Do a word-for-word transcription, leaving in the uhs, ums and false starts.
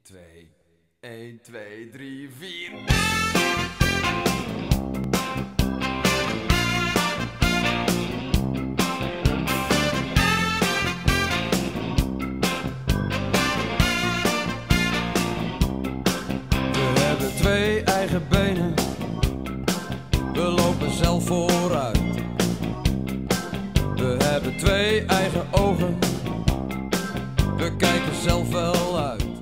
twee, een, twee, drie, vier. We hebben twee eigen benen, we lopen zelf vooruit. We hebben twee eigen ogen, we kijken zelf wel uit.